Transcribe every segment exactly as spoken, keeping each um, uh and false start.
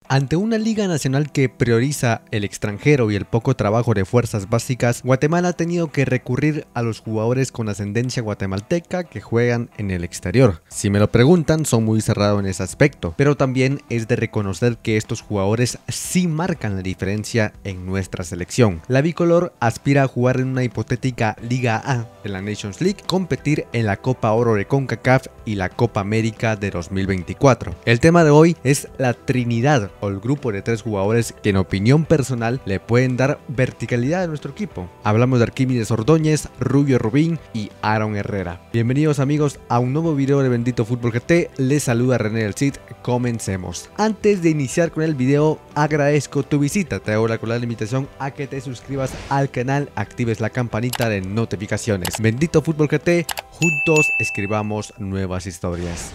Ante una liga nacional que prioriza el extranjero y el poco trabajo de fuerzas básicas, Guatemala ha tenido que recurrir a los jugadores con ascendencia guatemalteca que juegan en el exterior. Si me lo preguntan, son muy cerrados en ese aspecto, pero también es de reconocer que estos jugadores sí marcan la diferencia en nuestra selección. La bicolor aspira a jugar en una hipotética Liga A de la Nations League, competir en la Copa Oro de CONCACAF y la Copa América de dos mil veinticuatro. El tema de hoy es la Trinidad, o el grupo de tres jugadores que en opinión personal le pueden dar verticalidad a nuestro equipo. Hablamos de Arquímedes Ordóñez, Rubio Rubín y Aaron Herrera. Bienvenidos amigos a un nuevo video de Bendito Fútbol G T, les saluda René del Cid, comencemos. Antes de iniciar con el video, agradezco tu visita, te hago la cordial invitación a que te suscribas al canal, actives la campanita de notificaciones. Bendito Fútbol G T, juntos escribamos nuevas historias.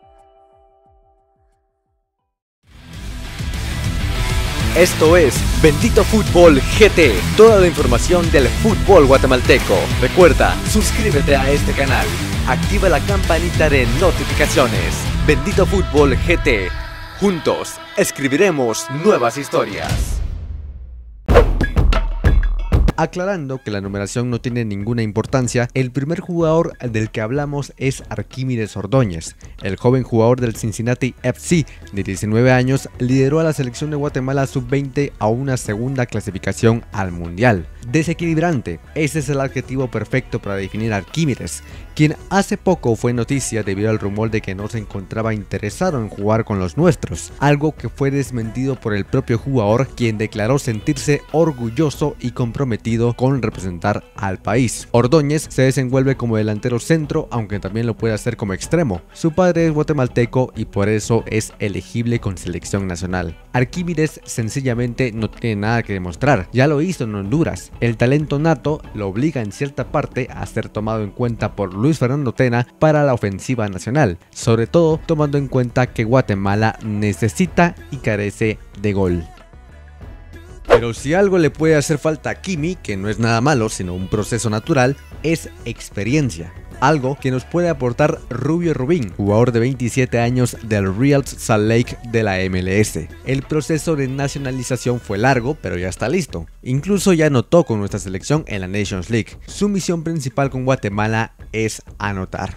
Esto es Bendito Fútbol G T, toda la información del fútbol guatemalteco. Recuerda, suscríbete a este canal, activa la campanita de notificaciones. Bendito Fútbol G T, juntos escribiremos nuevas historias. Aclarando que la numeración no tiene ninguna importancia, el primer jugador del que hablamos es Arquímedes Ordóñez. El joven jugador del Cincinnati F C de diecinueve años lideró a la selección de Guatemala sub veinte a una segunda clasificación al Mundial. Desequilibrante, ese es el adjetivo perfecto para definir a Arquímedes, quien hace poco fue noticia debido al rumor de que no se encontraba interesado en jugar con los nuestros, algo que fue desmentido por el propio jugador, quien declaró sentirse orgulloso y comprometido con representar al país. Ordóñez se desenvuelve como delantero centro, aunque también lo puede hacer como extremo. Su padre es guatemalteco y por eso es elegible con selección nacional. Arquímedes sencillamente no tiene nada que demostrar, ya lo hizo en Honduras. El talento nato lo obliga en cierta parte a ser tomado en cuenta por Luis Fernando Tena para la ofensiva nacional, sobre todo tomando en cuenta que Guatemala necesita y carece de gol. Pero si algo le puede hacer falta a Kimi, que no es nada malo sino un proceso natural, es experiencia. Algo que nos puede aportar Rubio Rubín, jugador de veintisiete años del Real Salt Lake de la M L S. El proceso de nacionalización fue largo, pero ya está listo. Incluso ya anotó con nuestra selección en la Nations League. Su misión principal con Guatemala es anotar.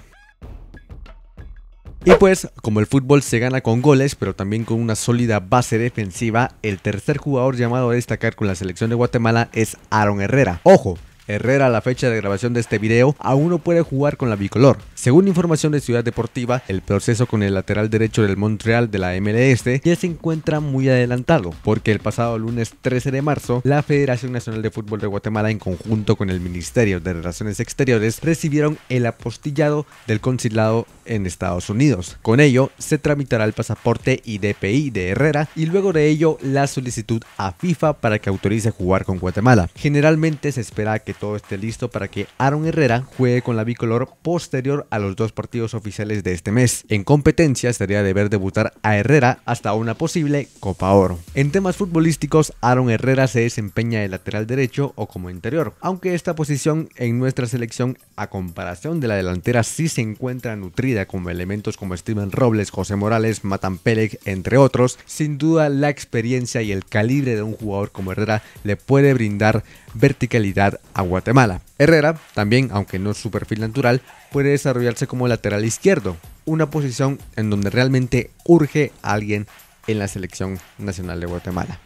Y pues, como el fútbol se gana con goles, pero también con una sólida base defensiva, el tercer jugador llamado a destacar con la selección de Guatemala es Aaron Herrera. ¡Ojo! Herrera, a la fecha de grabación de este video, aún no puede jugar con la bicolor. Según información de Ciudad Deportiva, el proceso con el lateral derecho del Montreal de la M L S ya se encuentra muy adelantado, porque el pasado lunes trece de marzo, la Federación Nacional de Fútbol de Guatemala, en conjunto con el Ministerio de Relaciones Exteriores, recibieron el apostillado del consulado en Estados Unidos. Con ello, se tramitará el pasaporte y D P I de Herrera y luego de ello la solicitud a FIFA para que autorice jugar con Guatemala. Generalmente se espera que todo esté listo para que Aaron Herrera juegue con la bicolor posterior a los dos partidos oficiales de este mes. En competencia estaría de ver debutar a Herrera hasta una posible Copa Oro. En temas futbolísticos, Aaron Herrera se desempeña de lateral derecho o como interior, aunque esta posición en nuestra selección, a comparación de la delantera, sí se encuentra nutrida con elementos como Steven Robles, José Morales, Matan Peleg, entre otros. Sin duda, la experiencia y el calibre de un jugador como Herrera le puede brindar verticalidad a Guatemala. Herrera también, aunque no es su perfil natural, puede desarrollarse como lateral izquierdo, una posición en donde realmente urge a alguien en la selección nacional de Guatemala.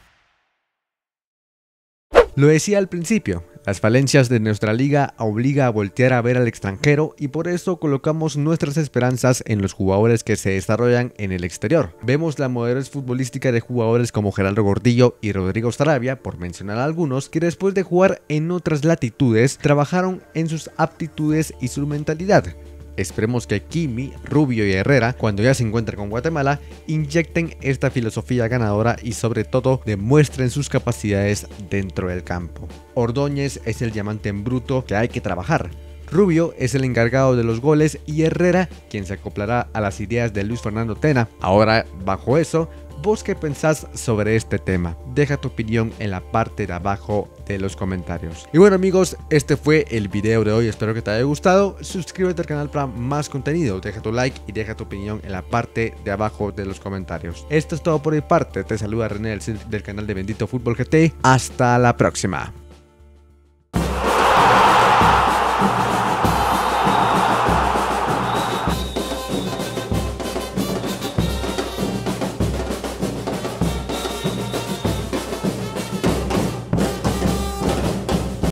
Lo decía al principio, las falencias de nuestra liga obliga a voltear a ver al extranjero y por eso colocamos nuestras esperanzas en los jugadores que se desarrollan en el exterior. Vemos la madurez futbolística de jugadores como Geraldo Gordillo y Rodrigo Sarabia, por mencionar algunos, que después de jugar en otras latitudes trabajaron en sus aptitudes y su mentalidad. Esperemos que Kimi, Rubio y Herrera, cuando ya se encuentren con Guatemala, inyecten esta filosofía ganadora y sobre todo demuestren sus capacidades dentro del campo. Ordóñez es el diamante en bruto que hay que trabajar. Rubio es el encargado de los goles y Herrera quien se acoplará a las ideas de Luis Fernando Tena. Ahora, bajo eso, ¿vos qué pensás sobre este tema? Deja tu opinión en la parte de abajo de los comentarios. Y bueno amigos, este fue el video de hoy, espero que te haya gustado. Suscríbete al canal para más contenido, deja tu like y deja tu opinión en la parte de abajo de los comentarios. Esto es todo por mi parte, te saluda René del, del canal de Bendito Fútbol G T. Hasta la próxima.